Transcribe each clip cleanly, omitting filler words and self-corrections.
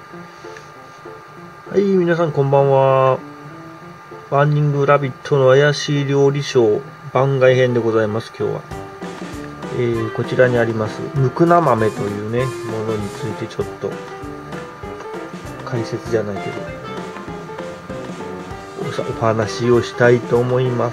はい、皆さんこんばんは。バーニングラビットの怪しい料理ショー番外編でございます、今日は。こちらにあります、むくな豆というね、ものについてちょっと、解説じゃないけど、お話をしたいと思います。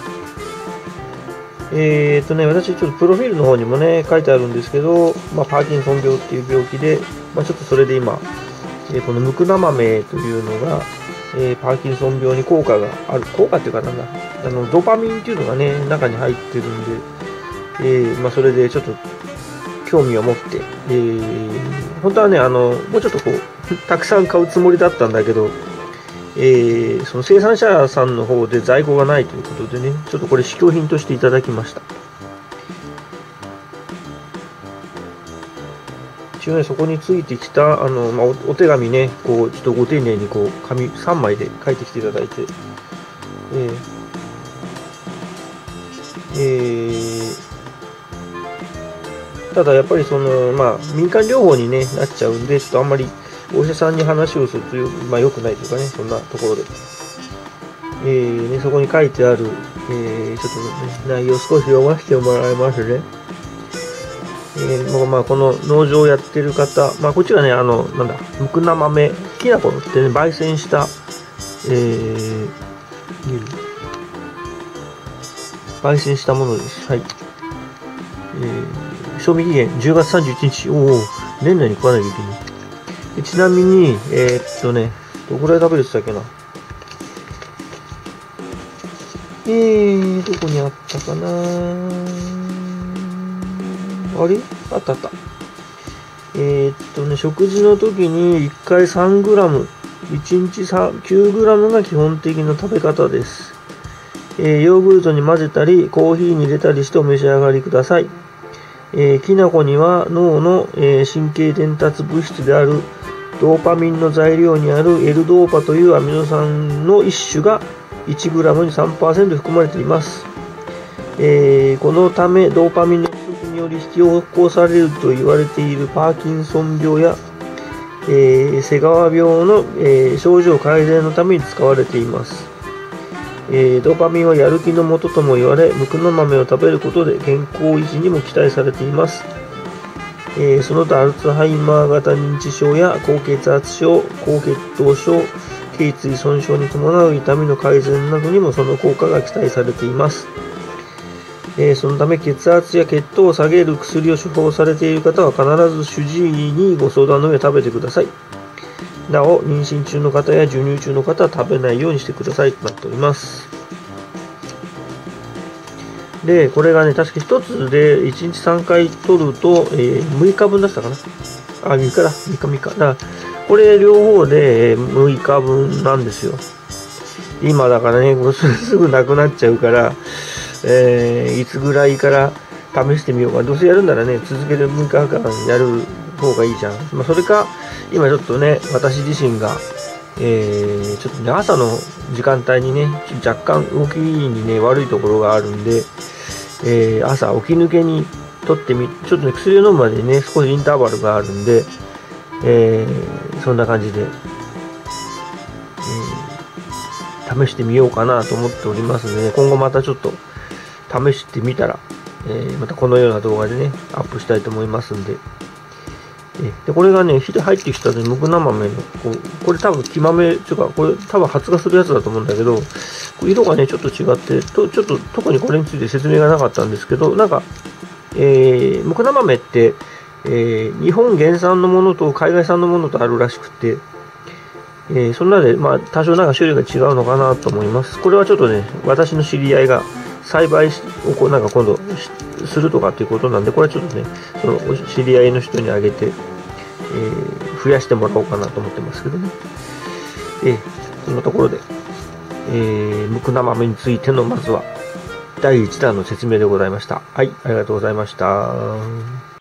私ちょっとプロフィールの方にもね、書いてあるんですけど、パーキンソン病っていう病気で、ちょっとそれで今、このむくな豆というのが、パーキンソン病に効果がある、効果っていうかなんだ、ドパミンっていうのがね、中に入ってるんで、それでちょっと興味を持って、本当はね、もうちょっとこう、たくさん買うつもりだったんだけど、その生産者さんの方で在庫がないということでね、ちょっとこれ試供品としていただきました。一応ね、そこについてきた、お手紙ね、こう、ちょっとご丁寧にこう、紙3枚で書いてきていただいて、ただやっぱりその、民間療法に、ね、なっちゃうんで、ちょっとあんまりお医者さんに話をすると良くないというかね、そんなところで。そこに書いてある、ちょっと、ね、内容を少し読ませてもらいますね。この農場をやってる方、こっちがね、むくな豆、きな粉ってね、焙煎した、焙煎したものです。はい。賞味期限10月31日。年内に食わなきゃいけない。ちなみに、どこらい食べるって言ったっけな。どこにあったかな。あれあったあった。食事の時に1回3グラム、1日9グラムが基本的な食べ方です。ヨーグルトに混ぜたり、コーヒーに入れたりしてお召し上がりください。きな粉には脳の、神経伝達物質であるドーパミンの材料にある L ドーパというアミノ酸の一種が1グラムに 3% 含まれています。このためドーパミンの不足により引き起こされると言われているパーキンソン病や、瀬川病の、症状改善のために使われています。ドーパミンはやる気の元とも言われ、むくな豆を食べることで健康維持にも期待されています。その他アルツハイマー型認知症や高血圧症、高血糖症、頸椎損傷に伴う痛みの改善などにもその効果が期待されています。そのため血圧や血糖を下げる薬を処方されている方は必ず主治医にご相談の上食べてください。なお、妊娠中の方や授乳中の方は食べないようにしてくださいとなっております。で、これがね、確か1つで1日3回取ると、6日分だったかな。3日だ。3日。だから、これ両方で6日分なんですよ。今だからね、すぐなくなっちゃうから、いつぐらいから試してみようか。どうせやるならね、続けて6日間やる方がいいじゃん。それか、今ちょっとね、私自身が、ちょっとね、朝の時間帯にね、若干動きにね、悪いところがあるんで、朝起き抜けに取ってちょっとね、薬を飲むまでにね、少しインターバルがあるんで、そんな感じで、試してみようかなと思っておりますので、今後またちょっと試してみたら、またこのような動画でね、アップしたいと思いますんで、でこれがね、火で入ってきたね、むくな豆の、これ多分木豆というか、これ多分発芽するやつだと思うんだけど、色がね、ちょっと違って、ちょっと特にこれについて説明がなかったんですけど、なんか、むくな豆って、日本原産のものと海外産のものとあるらしくて、そんなで、多少なんか種類が違うのかなと思います。これはちょっとね、私の知り合いが栽培をなんか今度するとかっていうことなんで、これはちょっとね、その知り合いの人にあげて、増やしてもらおうかなと思ってますけどね。そのところで、むくな豆についてのまずは第1弾の説明でございました。はい、ありがとうございました。